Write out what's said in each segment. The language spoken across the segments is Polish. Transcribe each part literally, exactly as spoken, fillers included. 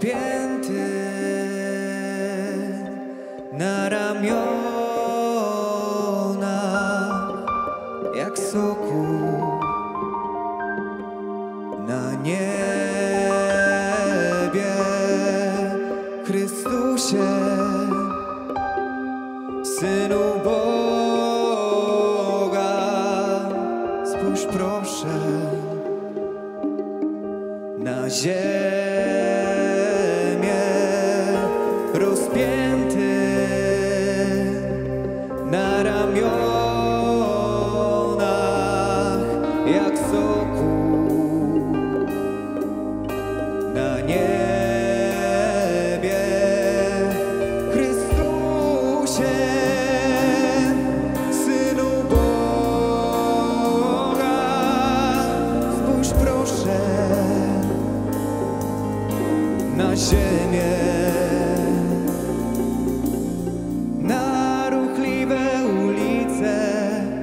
rozpięty na ramionach jak sokół na niebie. Chrystusie, Synu Boga, spójrz proszę na ziemię, rozpięty na ramionach jak sokół na niebie. Chrystusie, Synu Boga, spójrz proszę na ziemię, na ruchliwe ulice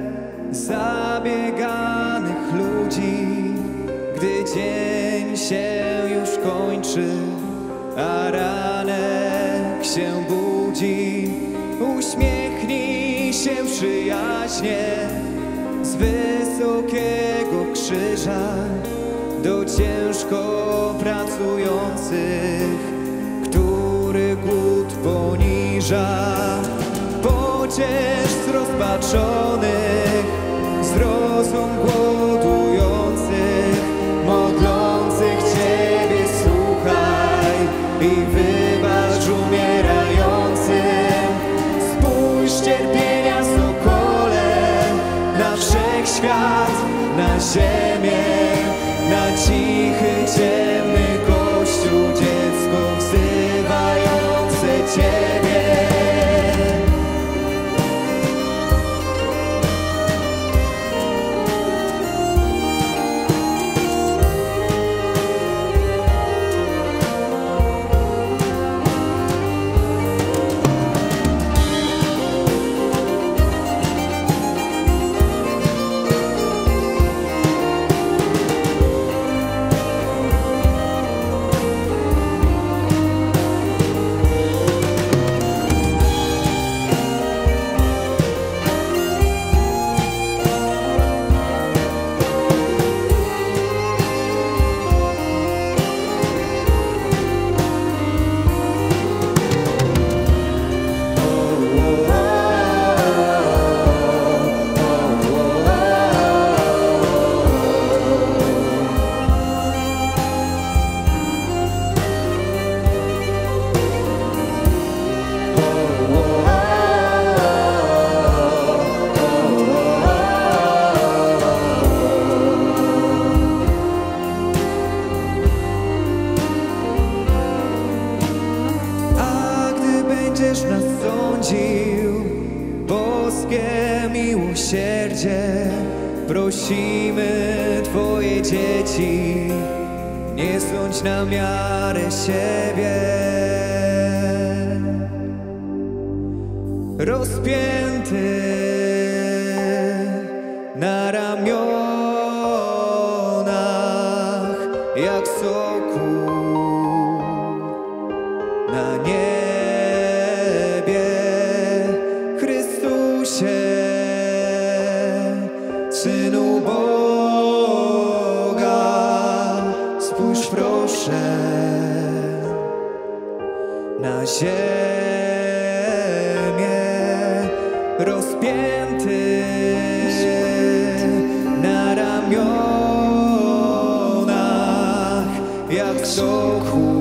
zabieganych ludzi, gdy dzień się już kończy, a ranek się budzi. Uśmiechnij się przyjaźnie z wysokiego krzyża do ciężko pracujących, który głód poniża. Pociesz zrozpaczonych, zrozum głodujących, modlących Ciebie słuchaj i wybacz umierającym. Spójrz cierpienia sokole na wszechświat, na ziemię, na cichy, ciemny Kościół, dziecko wzywające Ciebie. Będziesz nas sądził, boskie miłosierdzie, prosimy Twoje dzieci, nie sądź na miarę siebie. Rozpięty na ramionach jak sokół na niebie. Synu Boga, spójrz proszę na ziemię, rozpięty na ramionach jak sokół